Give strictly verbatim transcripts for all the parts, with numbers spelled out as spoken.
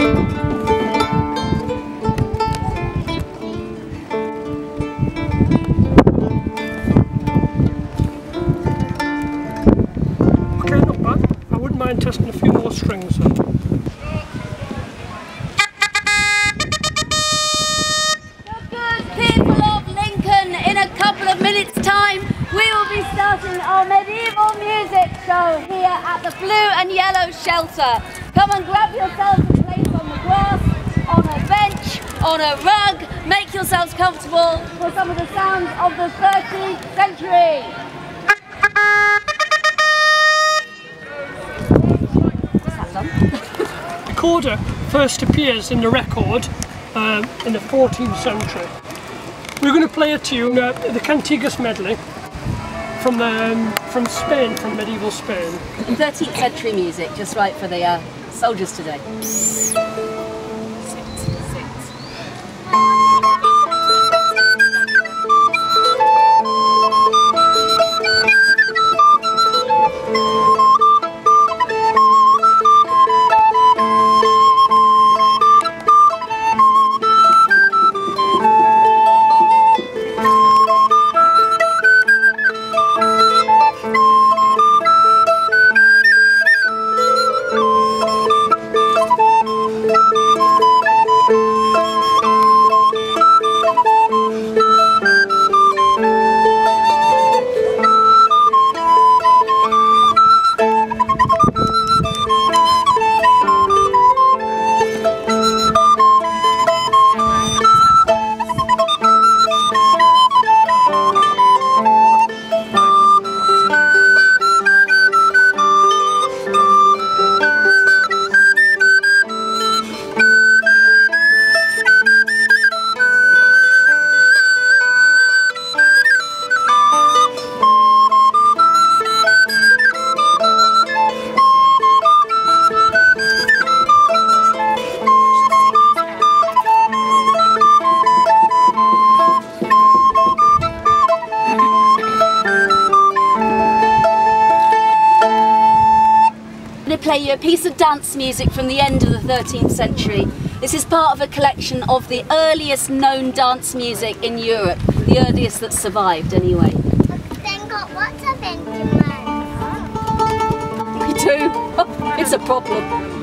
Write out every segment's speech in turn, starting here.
Testing a few more strings then. Good people of Lincoln, in a couple of minutes time we will be starting our medieval music show here at the Blue and Yellow Shelter. Come and grab yourselves a place on the grass, on a bench, on a rug, make yourselves comfortable for some of the sounds of the thirteenth century. The coda first appears in the record um, in the fourteenth century. We're going to play a tune, uh, the Cantigas medley, from the, um, from Spain, from medieval Spain. thirteenth century music, just right for the uh, soldiers today. Play you a piece of dance music from the end of the thirteenth century. This is part of a collection of the earliest known dance music in Europe, the earliest that survived anyway. Then got lots of instruments. We do. It's a problem.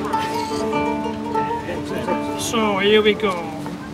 So here we go.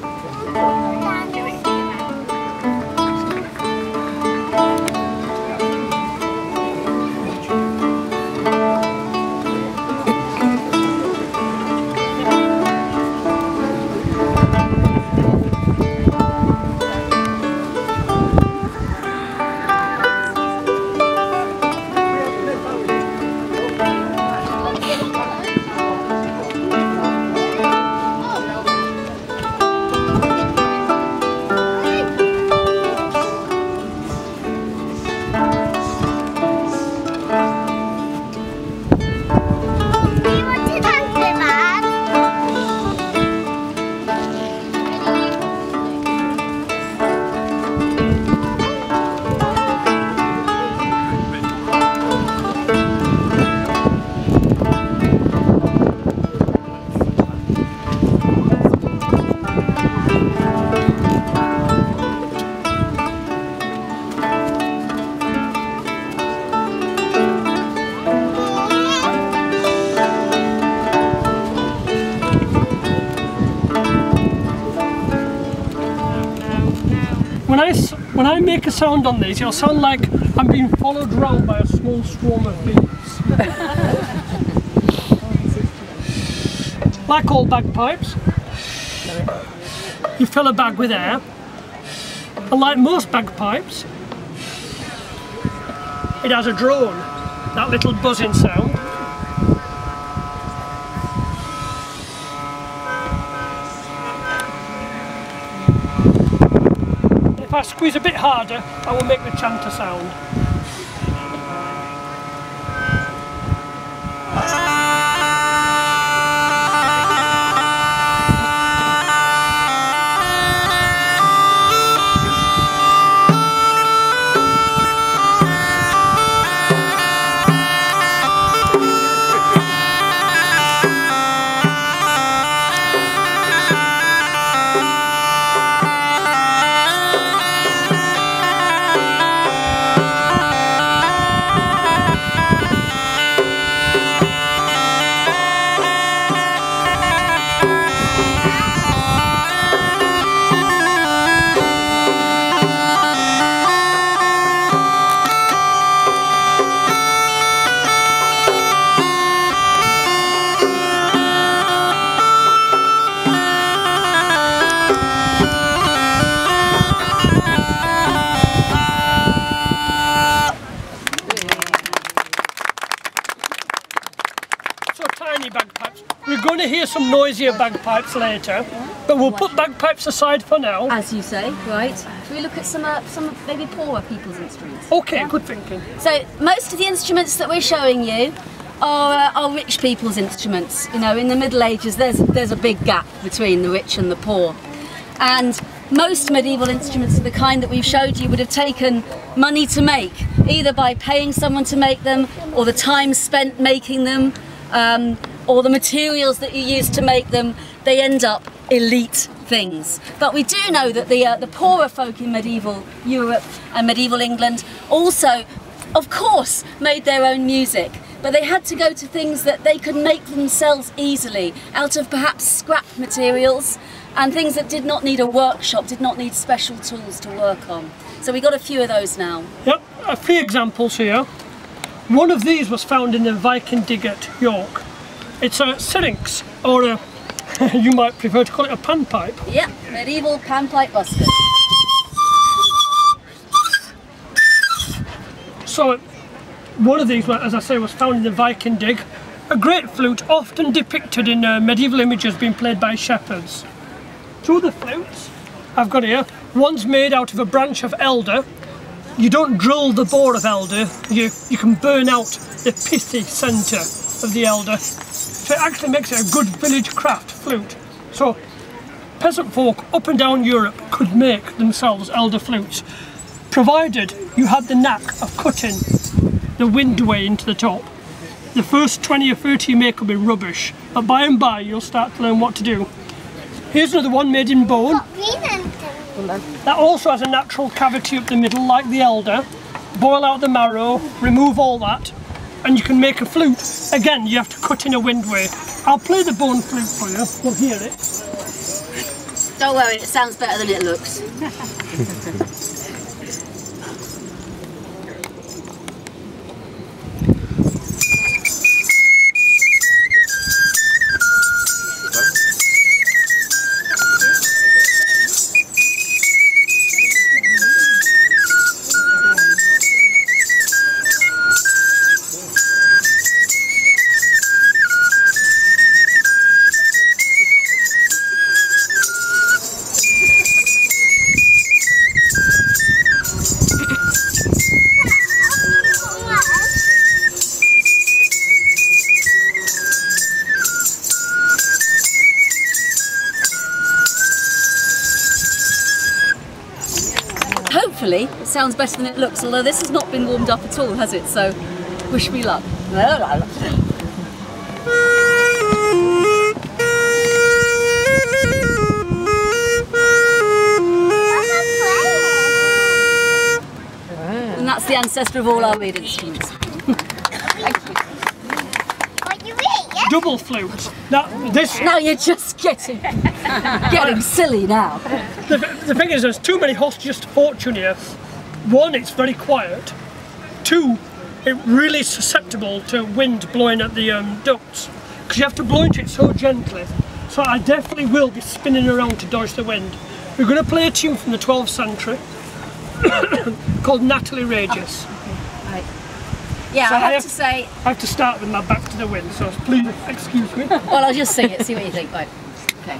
When I, when I make a sound on these, it'll sound like I'm being followed around by a small swarm of bees. Like all bagpipes, you fill a bag with air, and like most bagpipes, it has a drone, that little buzzing sound. If I squeeze a bit harder, I will make the chanter sound. some noisier bagpipes later, but we'll put bagpipes aside for now. As you say, right? Shall we look at some, uh, some maybe poorer people's instruments? Okay, Yeah? good thinking. So most of the instruments that we're showing you are, uh, are rich people's instruments. You know, in the Middle Ages, there's there's a big gap between the rich and the poor, and most medieval instruments of the kind that we've showed you would have taken money to make, either by paying someone to make them, or the time spent making them, um, or the materials that you use to make them. They end up elite things. But we do know that the, uh, the poorer folk in medieval Europe and medieval England also, of course, made their own music. But they had to go to things that they could make themselves easily, out of perhaps scrap materials, and things that did not need a workshop, did not need special tools to work on. So we got a few of those now. Yep, a few examples here. One of these was found in the Viking dig at York. It's a syrinx, or a, you might prefer to call it a panpipe. Yep, medieval panpipe busker. So one of these, as I say, was found in the Viking dig. A great flute, often depicted in uh, medieval images, being played by shepherds. Two of the flutes I've got here, one's made out of a branch of elder. You don't drill the bore of elder, you, you can burn out the pithy centre of the elder. So it actually makes it a good village craft flute. So peasant folk up and down Europe could make themselves elder flutes, provided you had the knack of cutting the windway into the top. The first twenty or thirty you make will be rubbish, but by and by you'll start to learn what to do. Here's another one made in bone. That also has a natural cavity up the middle like the elder. Boil out the marrow, remove all that, and you can make a flute. Again, you have to cut in a windway. I'll play the bone flute for you, you'll hear it. Don't worry, it sounds better than it looks. Hopefully, it sounds better than it looks, although this has not been warmed up at all, has it? So, wish me luck. And that's the ancestor of all our reed instruments. Double flute. Now, this, Now you're just getting, getting silly now. the, the thing is, there's too many hostages to fortune here. One, it's very quiet. Two, it really is susceptible to wind blowing at the um, ducts, because you have to blow into it so gently. So I definitely will be spinning around to dodge the wind. We're going to play a tune from the twelfth century called Natalie Rages. Right. Yeah, So I have, I have- to say, I have to start with my back to the wind, so please excuse me. well, I'll just sing it, see what you think. Right. Okay.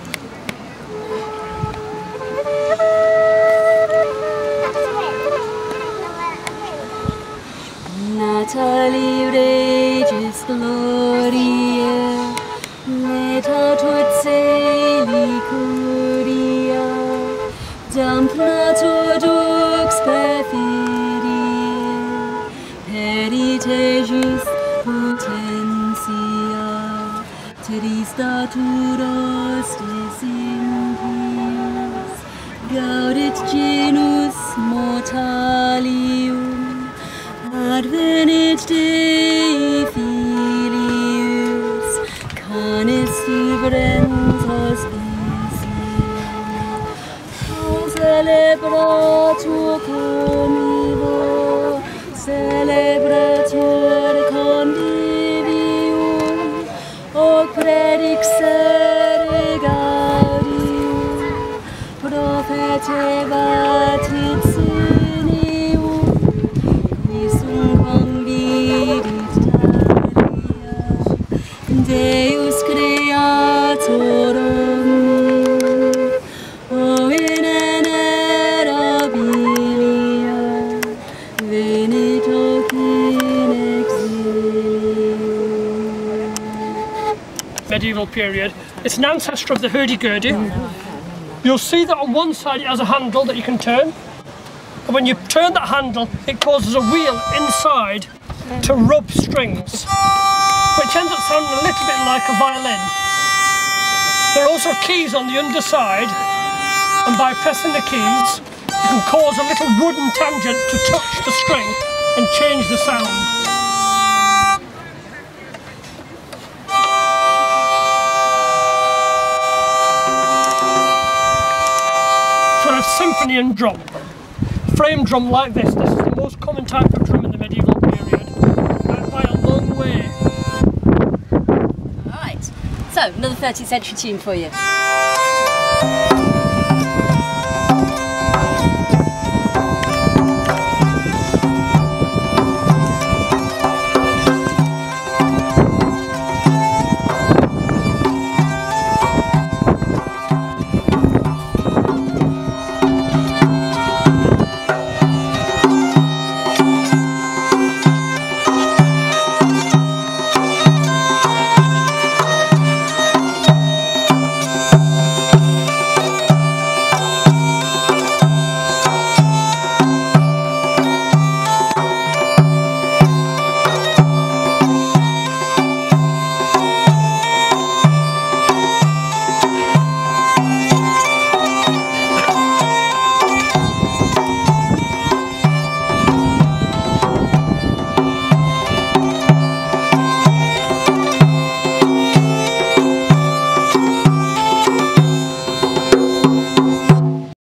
Natalie Regis Gloria, Leta Tutseli Curia, Damnatur Dux Perfidia, Peritegis Potentia, Tristaturos desimpias, Gaudit genus mortalium, Advenit Dei filius, canis subrentos isium, celebratur convivo, celebratur convivium, hoc predixere gaudium, profetebat ipsinium, quisum convidit talia, Deus crea period. It's an ancestor of the hurdy-gurdy. You'll see that on one side it has a handle that you can turn. And when you turn that handle, it causes a wheel inside to rub strings, which ends up sounding a little bit like a violin. There are also keys on the underside, and by pressing the keys, you can cause a little wooden tangent to touch the string and change the sound. So a symphony and drum. Frame drum like this. This is the most common type of drum in the medieval period, uh, by a long way. Alright, so another thirteenth century tune for you.